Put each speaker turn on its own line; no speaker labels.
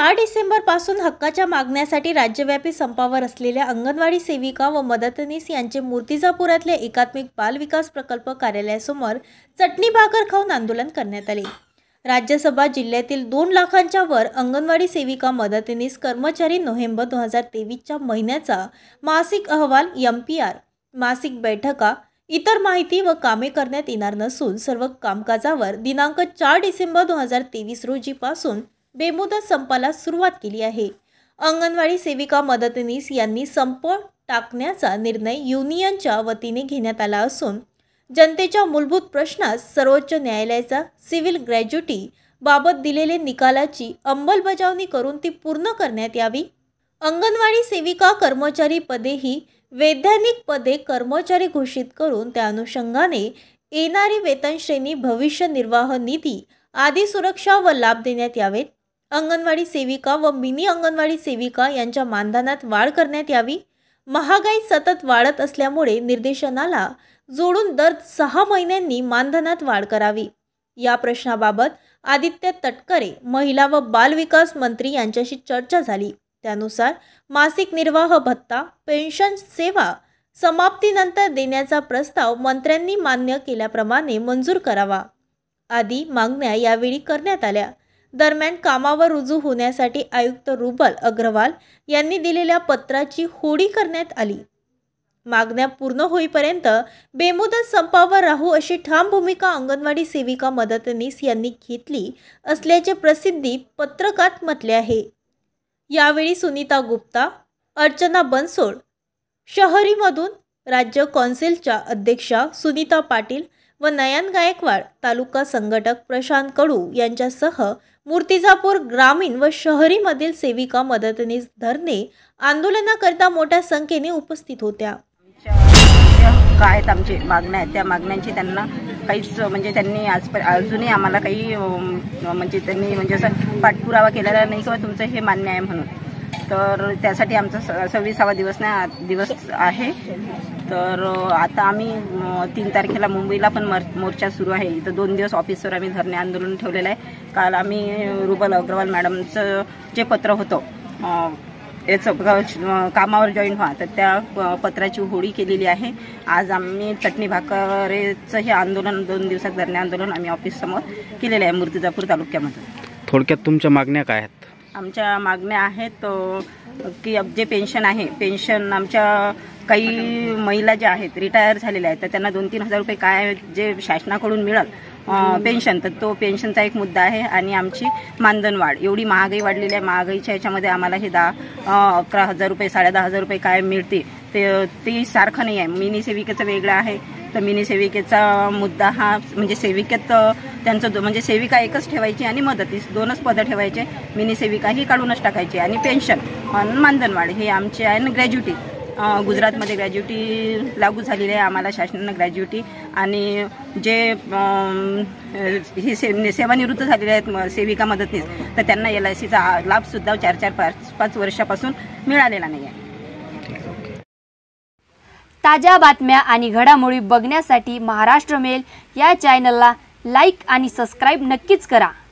4 डिसेंबरपासून हक्काच्या मागण्यासाठी राज्यव्यापी संपावर असलेल्या अंगणवाडी सेविका व मदतनीस यांचे मूर्तिजापुरातल्या एकात्मिक बाल विकास प्रकल्प कार्यालयासमोर चटणी भाकर खाऊन आंदोलन करण्यात आले। राज्यसभा जिल्ह्यातील 2 लाखांच्या वर अंगणवाडी सेविका मदतनीस कर्मचारी नोव्हेंबर 2023च्या महिन्याचा मासिक अहवाल MPR, मासिक बैठका, इतर माहिती व कामे करण्यात येणार नसून सर्व कामकाजावर दिनांक 4 डिसेंबर 2023 रोजीपासून बेमुदत संपाला सुरुवात केली आहे। अंगणवाडी सेविका मदतनीस यांनी संप टाकण्याचा निर्णय युनियनच्या वतीने घेण्यात आला असून जनतेच्या मूलभूत प्रश्नास सर्वोच्च न्यायालयाचा सिव्हिल ग्रॅज्युटी बाबत दिलेले निकालाची अंमलबजावणी करून ती पूर्ण करण्यात यावी। अंगणवाडी सेविका कर्मचारी पदे ही वैधानिक पदे कर्मचारी घोषित करून त्या अनुषंगाने येणारी वेतन श्रेणी, भविष्य निर्वाह निधी आदी सुरक्षा व लाभ देण्यात यावेत। अंगणवाडी सेविका व मिनी अंगणवाडी सेविका यांच्या मानधनात वाढ करण्यात यावी। महागाई सतत वाढत असल्यामुळे निर्देशनाला जोडून दर 6 महिन्यांनी मानधनात वाढ करावी। या प्रश्नाबाबत आदित्य तटकरे महिला व बाल विकास मंत्री यांच्याशी चर्चा झाली। त्यानुसार मासिक निर्वाह भत्ता, पेन्शन सेवा समाप्तीनंतर देण्याचा प्रस्ताव मंत्र्यांनी मान्य केल्याप्रमाणे मंजूर करावा आदी मागण्या यावेळी करण्यात आल्या। दरम्यान कामावर रुजू होण्यासाठी आयुक्त रुबल अग्रवाल यांनी दिलेल्या पत्राची होळी करण्यात आली। मागण्या पूर्ण होईपर्यंत बेमुदत संपावर राहू अशी ठाम भूमिका अंगणवाडी सेविका मदतनीस यांनी घेतली असल्याचे प्रसिद्धी पत्रकात म्हटले आहे। यावेळी सुनीता गुप्ता, अर्चना बनसोड, शहरीमधून राज्य कौन्सिलच्या अध्यक्षा सुनीता पाटील व नयन गायकवाड, तालुका संघटक प्रशांत कडू यांच्यासह मूर्तिजापूर ग्रामीण व शहरीमधील सेविका मदतनीस धरणे आंदोलनाकरता मोठ्या संख्येने उपस्थित होत्या।
काय आमचे मागण्या आहेत त्या मागण्यांची त्यांना काहीच म्हणजे त्यांनी अजूनही आम्हाला काही म्हणजे त्यांनी म्हणजे असं पाठपुरावा केलेला नाही किंवा तुमचं हे मान्य आहे म्हणून। तर त्यासाठी आमचा 26वा दिवस आहे। तर आता आम्ही 3 तारखेला मुंबईला पण मोर्चा सुरू आहे। इथं 2 दिवस ऑफिसवर आम्ही धरणे आंदोलन ठेवलेलं आहे। काल आम्ही रुबल अग्रवाल मॅडमचं जे पत्र होतं याचं कामावर जॉईन व्हा, तर त्या पत्राची होळी केलेली आहे। आज आम्ही चटणी भाकरेचं हे आंदोलन 2 दिवसात धरणे आंदोलन आम्ही ऑफिससमोर केलेलं आहे मूर्तिजापूर तालुक्यामध्ये।
थोडक्यात तुमच्या मागण्या काय आहेत?
आमच्या मागण्या आहेत की जे पेन्शन आहे, पेन्शन आमच्या काही महिला ज्या आहेत रिटायर झालेल्या आहेत तर त्यांना 2-3 हजार रुपये काय जे शासनाकडून मिळेल पेन्शन, तर तो पेन्शनचा एक मुद्दा आहे। आणि आमची मानधन वाढ, एवढी महागाई वाढलेली आहे, महागाईच्या ह्याच्यामध्ये आम्हाला हे 10-11 हजार रुपये 10.5 रुपये काय मिळते ते सारखं नाही आहे। मिनी सेविकेचं वेगळं आहे। तर मिनी सेविकेचा मुद्दा हा म्हणजे सेविकेत त्यांचं म्हणजे सेविका एकच ठेवायची आणि मदतीस 2च पदं ठेवायचे, मिनी सेविका ही काढूनच टाकायची। आणि पेन्शन आणि मानधन वाढ हे आमचे आहे। आणि ग्रॅज्युटी गुजरातमध्ये ग्रॅज्युटी लागू झालेली आहे आम्हाला शासनानं ग्रॅज्युटी। आणि जे ही सेवानिवृत्त झालेले आहेत सेविका मदतनीस तर त्यांना LICचा लाभसुद्धा 4-5 वर्षापासून मिळालेला नाही आहे।
ताज्या बातम्या आणि घडामोडी बघण्यासाठी महाराष्ट्र मेल या चॅनलला लाईक आणि सबस्क्राईब नक्कीच करा।